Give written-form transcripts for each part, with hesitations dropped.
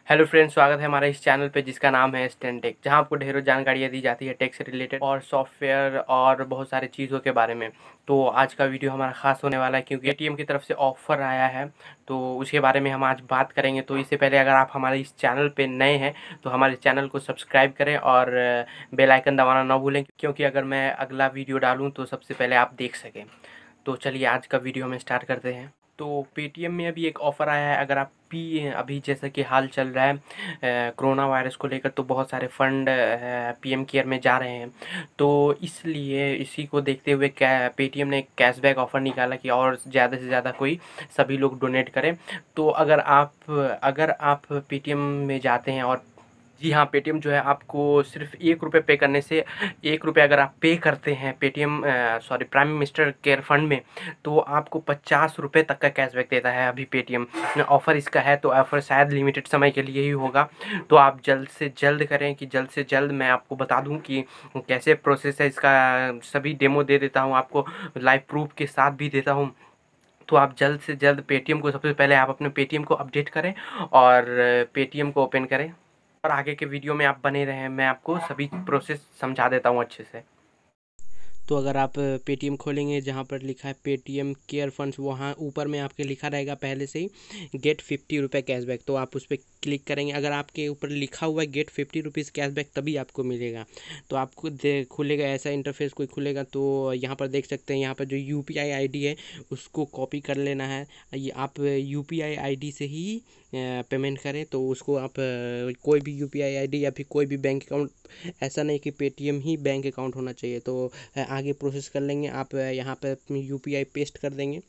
Hello friends, स्वागत है हमारे इस चैनल पे जिसका नाम है स्टैंड टेक, जहां आपको ढेरों जानकारियाँ दी जाती है टेक से रिलेटेड और सॉफ्टवेयर और बहुत सारे चीज़ों के बारे में। तो आज का वीडियो हमारा ख़ास होने वाला है क्योंकि पेटीएम की तरफ से ऑफ़र आया है, तो उसके बारे में हम आज बात करेंगे। तो इससे पहले अगर आप हमारे इस चैनल पे नए हैं तो हमारे चैनल को सब्सक्राइब करें और बेल आइकन दबाना ना भूलें, क्योंकि अगर मैं अगला वीडियो डालूँ तो सबसे पहले आप देख सकें। तो चलिए आज का वीडियो हम स्टार्ट करते हैं। तो पेटीएम में अभी एक ऑफ़र आया है। अगर आप अभी जैसा कि हाल चल रहा है कोरोना वायरस को लेकर, तो बहुत सारे फंड पीएम केयर में जा रहे हैं। तो इसलिए इसी को देखते हुए पेटीएम ने एक कैशबैक ऑफ़र निकाला कि और ज़्यादा से ज़्यादा कोई सभी लोग डोनेट करें। तो अगर आप पेटीएम में जाते हैं और जी हाँ, पेटीएम जो है आपको सिर्फ ₹1 पे करने से ₹1 अगर आप पे करते हैं Paytm prime minister care fund में, तो आपको ₹50 तक का कैशबैक देता है। अभी पेटीएम ऑफ़र इसका है, तो ऑफ़र शायद लिमिटेड समय के लिए ही होगा। तो आप जल्द से जल्द करें कि जल्द से जल्द मैं आपको बता दूं कि कैसे प्रोसेस है इसका। सभी डेमो दे देता हूं आपको, लाइव प्रूफ के साथ भी देता हूं। तो आप जल्द से जल्द पेटीएम को, सबसे पहले आप अपने पेटीएम को अपडेट करें और पेटीएम को ओपन करें और आगे के वीडियो में आप बने रहें। मैं आपको सभी प्रोसेस समझा देता हूँ अच्छे से। तो अगर आप पेटीएम खोलेंगे, जहाँ पर लिखा है पेटीएम केयर फंड्स, वहाँ ऊपर में आपके लिखा रहेगा पहले से ही गेट ₹50 कैशबैक। तो आप उस पर क्लिक करेंगे। अगर आपके ऊपर लिखा हुआ है गेट ₹50 कैशबैक, तभी आपको मिलेगा। तो आपको खुलेगा ऐसा इंटरफेस कोई खुलेगा। तो यहाँ पर देख सकते हैं, यहाँ पर जो यूपीआई आईडी है उसको कॉपी कर लेना है। ये आप यूपीआई आईडी से ही पेमेंट करें। तो उसको आप कोई भी यूपीआई आईडी या फिर कोई भी बैंक अकाउंट, ऐसा नहीं कि पेटीएम ही बैंक अकाउंट होना चाहिए। तो आगे प्रोसेस कर लेंगे। आप यहाँ पे अपनी यूपीआई पेस्ट कर देंगे।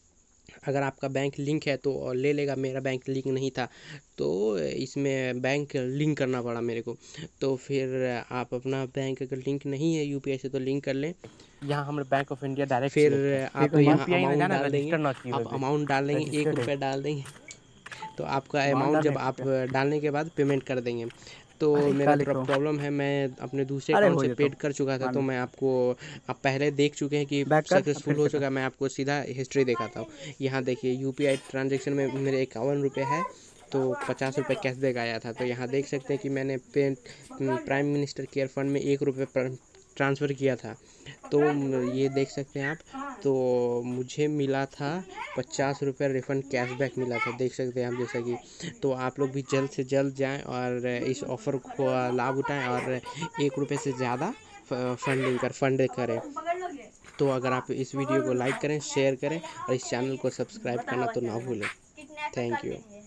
अगर आपका बैंक लिंक है तो ले लेगा। मेरा बैंक लिंक नहीं था तो इसमें बैंक लिंक करना पड़ा मेरे को। तो फिर आप अपना बैंक अगर लिंक नहीं है यूपीआई से तो लिंक कर लें। यहाँ हम बैंक ऑफ इंडिया डायरेक्ट फिर आप यहाँ अमाउंट डाल देंगे। आप अमाउंट डाल देंगे, ₹1 डाल देंगे। तो आपका अमाउंट जब आप डालने के बाद पेमेंट कर देंगे। तो मेरा प्रॉब्लम है, मैं अपने दूसरे अकाउंट से पेड कर चुका था। तो मैं आपको, आप पहले देख चुके हैं कि सक्सेसफुल हो चुका है। मैं आपको सीधा हिस्ट्री दिखाता हूँ। यहाँ देखिए, यूपीआई ट्रांजैक्शन में मेरे ₹51 है, तो ₹50 कैशबैक आया था। तो यहाँ देख सकते हैं कि मैंने प्राइम मिनिस्टर केयर फंड में ₹1 ट्रांसफ़र किया था। तो ये देख सकते हैं आप। तो मुझे मिला था ₹50 रिफ़ंड कैशबैक मिला था, देख सकते हैं आप जैसा कि। तो आप लोग भी जल्द से जल्द जाएं और इस ऑफ़र को लाभ उठाएं और ₹1 से ज़्यादा फंड करें। तो अगर आप इस वीडियो को लाइक करें, शेयर करें और इस चैनल को सब्सक्राइब करना तो ना भूलें। Thank you.